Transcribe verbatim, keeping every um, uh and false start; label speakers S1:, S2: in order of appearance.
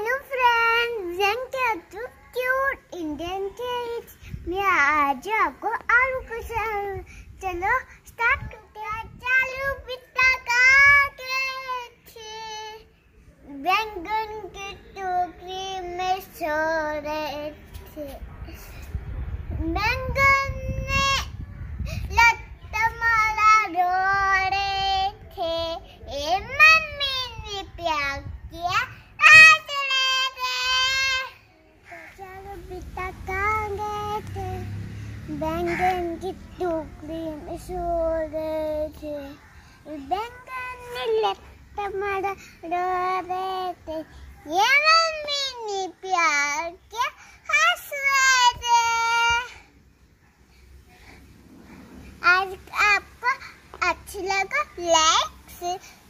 S1: Hello friends, welcome cute Indian kids. मैं आज आपको आलू का चलो स्टार्ट करते हैं। चालू पिता काटे थे, बैंगन की टोकरी में सो रहे थे। बैंगन ने लत्ता मारा रो रहे थे। ए मम्मी ने प्यार किया बैंगन की टोकरी में सो रहे थे। बैंगन ने लत्ता मारा रो रहे थे। ये मम्मी ने प्यार किया हंस रहे थे। आज आपको अच्छा लगा लाइक से